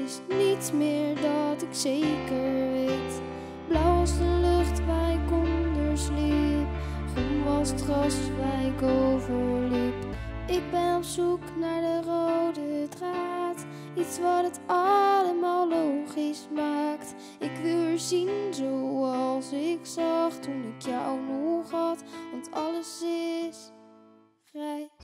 is niets meer dat ik zeker weet. Blauw was de lucht waar ik onder sliep, groen was het gras waar ik overliep. Ik ben op zoek naar de rode draad, iets wat het allemaal logisch maakt. Ik wil er zien zoals ik zag toen ik jou nog had, want alles is grijs.